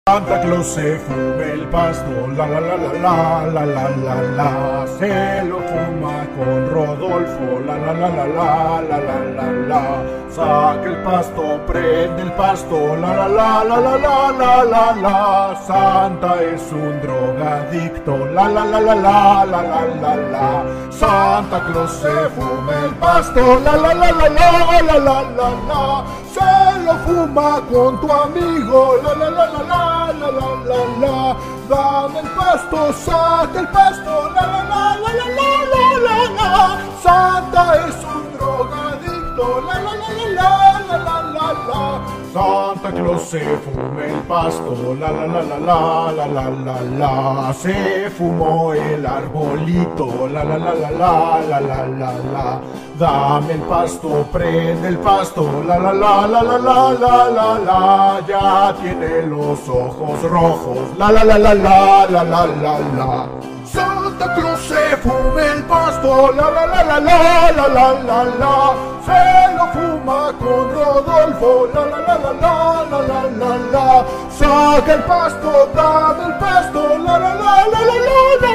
Santa Claus se fuma el pasto, la la la la la la la la la. Se lo fuma con Rodolfo, la la la la la la la la la. Saca el pasto, prende el pasto, la la la la la la la la la. Santa es un drogadicto, la la la la la la la la la. Santa Claus se fuma el pasto, la la la la la la la la la. Se lo fuma con tu amigo, la la la la la. La la la la, dame el pasto, saca el pasto, la la la la la la la la. Santa es un drogadicto, la la la la la la la la. Santa Claus se fuma el pasto, la la la la la la la la la. Se fumó el arbolito, la la la la la la la la la. Dame el pasto, prende el pasto, la la la la la la la la la. Ya tiene los ojos rojos, la la la la la la la la la. Santa Claus se fuma el pasto, la la la la la la la la la. Se lo fuma con Rodolfo, la la la la la la la la la. Saca el pasto, dame el pasto, la la la la la la la.